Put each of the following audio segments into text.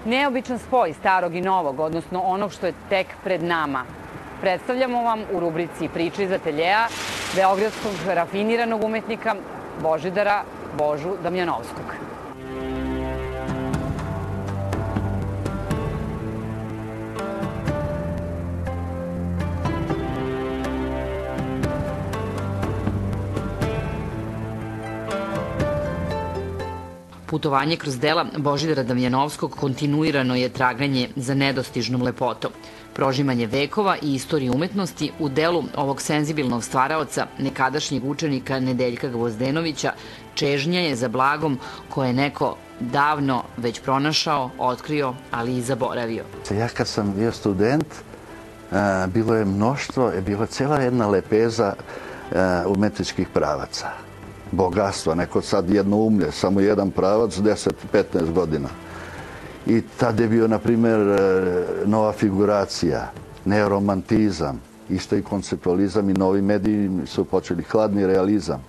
Neobičan spoj starog i novog, odnosno onog što je tek pred nama. Predstavljamo vam u rubrici Priče iz ateljea beogradskog rafiniranog umetnika Božidara Božu Damjanovskog. Putovanje kroz dela Božidara Damjanovskog kontinuirano je traganje za nedostižnom lepotom. Prožimanje vekova i istorije umetnosti u delu ovog senzibilnog stvaraoca, nekadašnjeg učenika Nedeljka Gvozdenovića, čežnja je za blagom koje je neko davno već pronašao, otkrio, ali i zaboravio. Ja kad sam bio student, bilo je mnoštvo, bila cijela jedna lepeza umetničkih pravaca. Bogatstva, neko sad jednoumlje, samo jedan pravac, 10-15 godina. I tada je bio, na primjer, nova figuracija, neoromantizam, isto i konceptualizam i novi mediji su počeli, hladni realizam.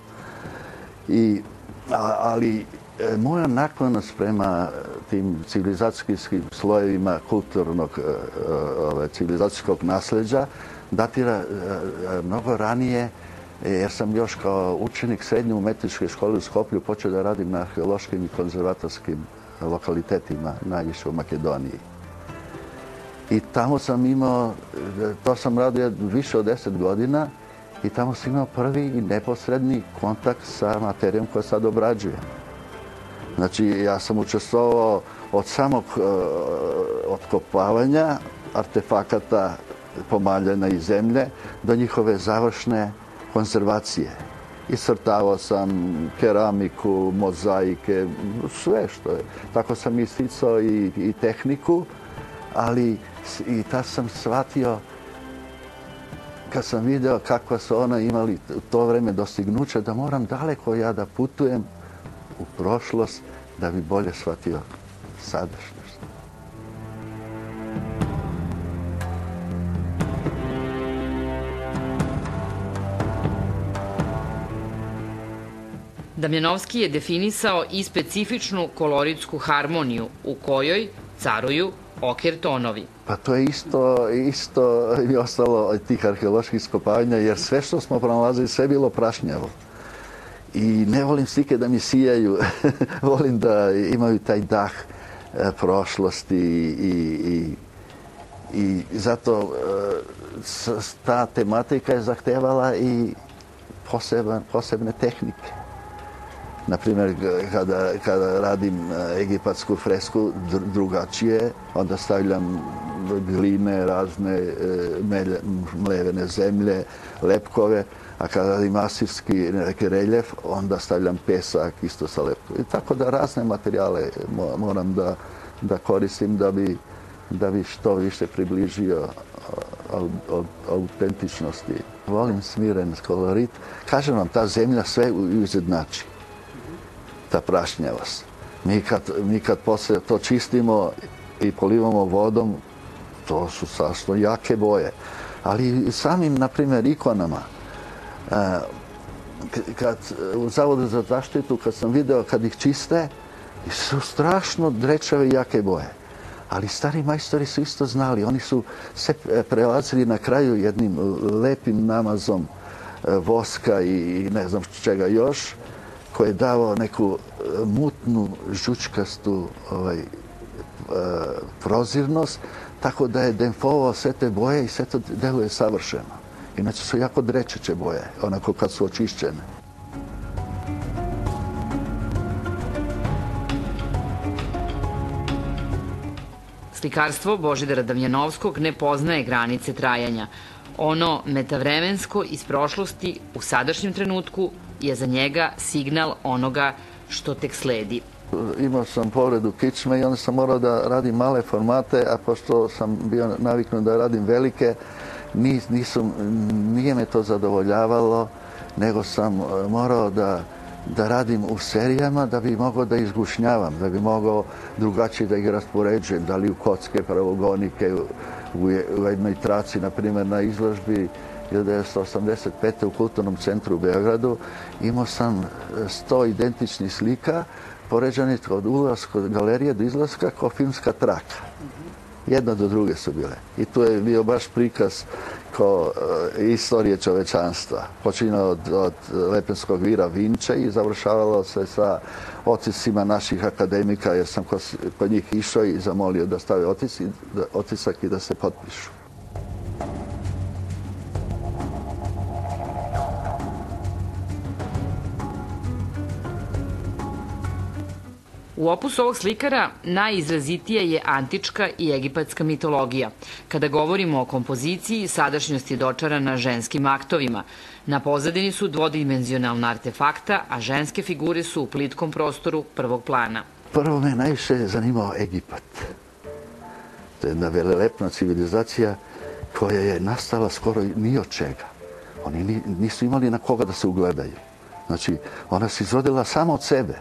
Ali moja naklonost prema tim civilizacijskim slojevima kulturnog civilizacijskog nasleđa datira mnogo ranije, jer sam još kao učenik srednje umetničke škole u Skoplju počeo da radim na arheološkim i konzervatorskim lokalitetima, najviše u Makedoniji. I tamo sam imao, to sam radio više od 10 godina i tamo sam imao prvi i neposredni kontakt sa materijom koju sad obrađujem. Znači, ja sam učestvovao od samog otkopavanja artefakata pomaljena iz zemlje do njihove završne konzervacije. Iscrtavao sam keramiku, mozaike, sve što je. Tako sam isticao i tehniku, ali i tad sam shvatio, kad sam video kakva su ona imali u to vreme dostignuće, da moram daleko ja da putujem u prošlost da bi bolje shvatio sadašnjost. Damjanovski je definisao i specifičnu koloritsku harmoniju u kojoj caruju oker tonovi. Pa to je isto i ostalo od tih arheoloških iskopavanja, jer sve što smo pronalazili, sve je bilo prašnjavo. I ne volim slike da mi sijaju, volim da imaju taj dah prošlosti i zato ta tematika je zahtevala i posebne tehnike. Naprimjer, kada radim egipatsku fresku drugačije, onda stavljam gline, razne mlevene zemlje, lepkove, a kada radim asirski neki reljef, onda stavljam pesak isto sa lepkove. Tako da razne materijale moram da koristim da bi što više približio autentičnosti. Volim smiren kolorit. Kažem vam, ta zemlja sve izjednači. Ta prašnjavost. Mi kad poslije to čistimo i polivamo vodom, to su sasno jake boje. Ali i samim, na primjer, ikonama. U Zavodu za zaštitu, kad sam video kad ih čiste, su strašno drečave i jake boje. Ali stari majstori su isto znali. Oni su se prelazili na kraju jednim lepim namazom voska i ne znam čega još, koji je davao neku mutnu, žučkastu prozirnost, tako da je demfovao sve te boje i sve to deluje savršeno. Inače su jako drečeće boje, onako kad su očišćene. Slikarstvo Božidara Damjanovskog ne poznaje granice trajanja. Ono metavremensko iz prošlosti u sadašnjem trenutku je za njega signal onoga što tek sledi. Imao sam povredu kičme i onda sam morao da radim male formate, a pošto sam bio naviknut da radim velike, nije me to zadovoljavalo, nego sam morao da radim u serijama da bi mogao da izgušnjavam, da bi mogao drugačije da ih raspoređujem, da li u kocke, pravogonike, u jednoj traci, na primjer na izložbi 1985. u Kulturnom centru u Beogradu, imao sam 100 identičnih slika poređani od ulaska galerije do izlaska kao filmska traka. Jedna do druge su bile. I tu je bio baš prikaz kao istorije čovečanstva. Počinjeno od Lepenskog vira Vinče i završavalo se sa otiscima naših akademika, jer sam kod njih išao i zamolio da stave otisak i da se potpišu. U opusu ovog slikara najizrazitija je antička i egipatska mitologija. Kada govorimo o kompoziciji, sadašnjost je dočarana ženskim aktovima. Na pozadini su dvodimenzionalna artefakta, a ženske figure su u plitkom prostoru prvog plana. Prvo me najviše zanimao Egipat. To je jedna velelepna civilizacija koja je nastala skoro ni od čega. Oni nisu imali na koga da se ugledaju. Znači, ona se izrodila samo od sebe.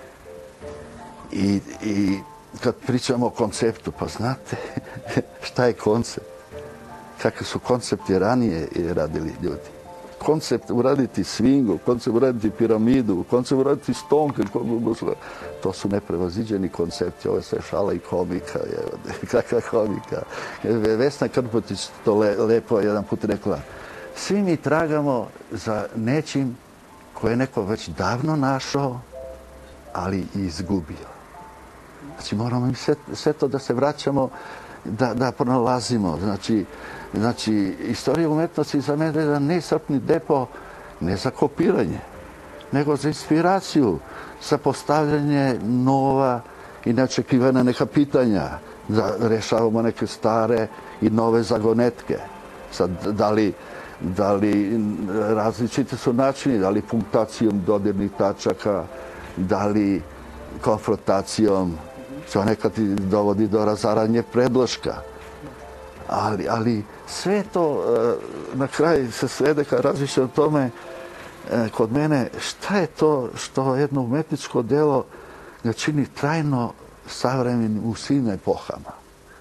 I kad pričamo o konceptu, pa znate šta je koncept? Kakvi su koncepti ranije radili ljudi? Koncept uraditi svingu, koncept uraditi piramidu, koncept uraditi stonke, to su neprevaziđeni koncepti. Ovo je sve šala i komika. Kakva komika? Vesna Krpotić to lepo jedan put rekla. Svi mi tragamo za nečim koje je neko već davno našao, ali i izgubio. Znači, moramo im sve to da se vraćamo, da pronalazimo. Znači, istorija umetnosti za mene je jedan neiscrpni depo, ne za kopiranje, nego za inspiraciju, za postavljanje nova i neočekivana neka pitanja, da rešavamo neke stare i nove zagonetke. Sad, da li različite su načini, da li punktacijom dodirnih tačaka, da li konfrontacijom, što nekad dovodi do razaranja predloška. Ali sve to na kraju se svede kad razmišljam o tome kod mene šta je to što jedno umetničko delo ga čini trajno savremenim u svim epohama.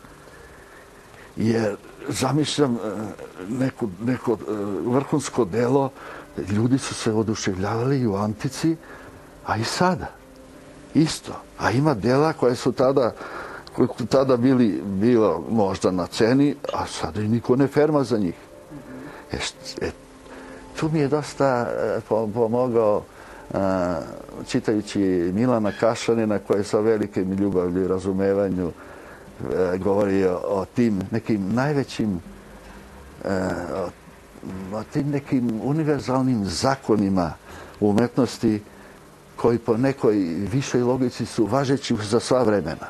Jer zamišljam neko vrhunsko delo, ljudi su se oduševljavali i u antici, a i sada. Isto. A ima dela koje su tada bilo možda na ceni, a sada i niko ne ferma za njih. Tu mi je dosta pomogao čitajući Milana Kašanina, koji sa velikim ljubavlju i razumevanju govorio o tim nekim najvećim, o tim nekim univerzalnim zakonima umetnosti koji po nekoj višoj logici su važeći za sva vremena.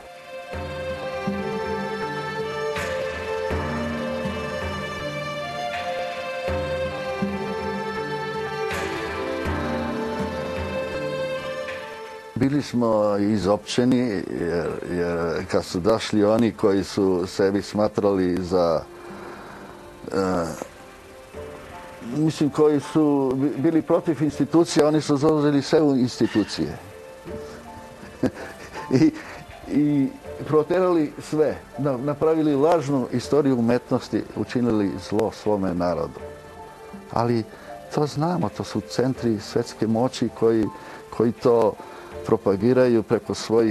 Bili smo izopćeni jer kad su došli oni koji su sebi smatrali za koji su bili protiv institucija, oni su zauzeli sve u institucije. I proterali sve, napravili lažnu istoriju umetnosti, učinili zlo svome narodu. Ali to znamo, to su centri svetske moći koji to propagiraju preko svojih,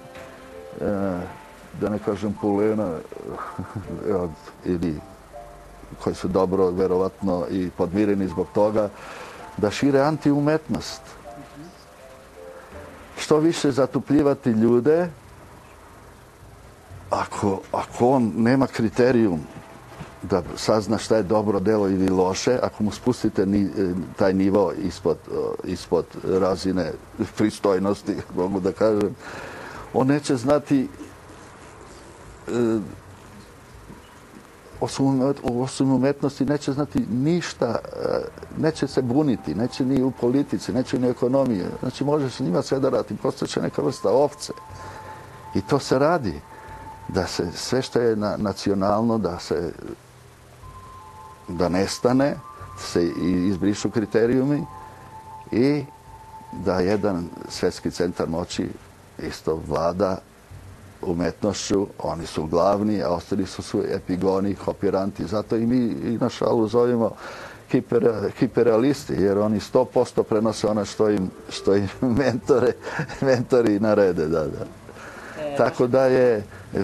da ne kažem pulena, ili koji su dobro, verovatno, i podmireni zbog toga, da šire antiumetnost. Što više zatupljivati ljude, ako on nema kriterijum da sazna šta je dobro delo ili loše, ako mu spustite taj nivo ispod razine pristojnosti, mogu da kažem, on neće znati osim umetnosti, neće znati ništa, neće se buniti, neće ni u politici, neće ni u ekonomiji. Znači, može se njima sve da radi, postaće neka vrsta ovce. I to se radi, da se sve što je nacionalno, da nestane, se izbrišu kriterijumi i da jedan svetski centar moći isto vlada umetnošću, oni su glavni, a ostali su epigoni, hopiranti. Zato i mi i na šalu zovemo hiperrealisti, jer oni 100% prenose ono što im mentori narede. Tako da je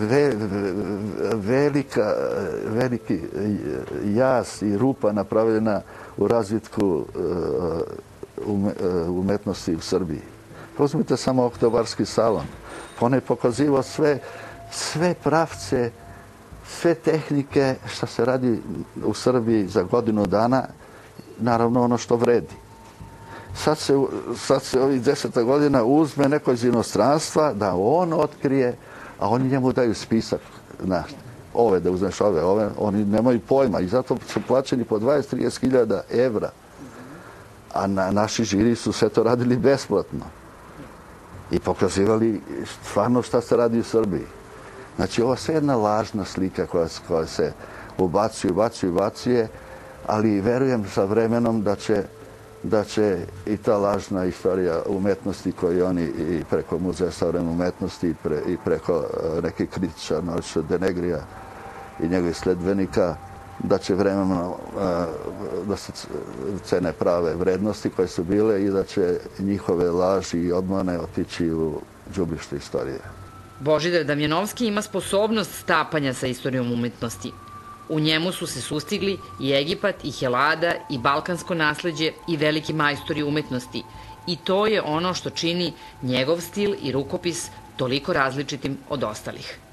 veliki jaz i rupa napravljena u razvitku umetnosti u Srbiji. Uzmite samo Oktobarski salon. On je pokazivao sve pravce, sve tehnike što se radi u Srbiji za godinu dana, naravno ono što vredi. Sad se ovih 10 godina uzme neko iz inostranstva da on otkrije, a oni njemu daju spisak. Ove, da uzmeš ove, oni nemaju pojma i zato su plaćeni po 20-30 hiljada evra. A naši žiri su sve to radili besplatno. I pokazivali stvarno šta se radi u Srbiji. Znači, ovo je sve jedna lažna slika koja se ubacuje, ali verujem sa vremenom da će i ta lažna istorija umetnosti koju oni i preko Muzeja savremene umetnosti i preko nekih kritičara, naročito Denegrija i njegovih sledbenika, da će vremenom da se cene prave vrednosti koje su bile i da će njihove laži i obmane otići u đubrište istorije. Božidar Damjanovski ima sposobnost stapanja sa istorijom umetnosti. U njemu su se sustigli i Egipat, i Helada, i balkansko nasleđe, i veliki majstori umetnosti. I to je ono što čini njegov stil i rukopis toliko različitim od ostalih.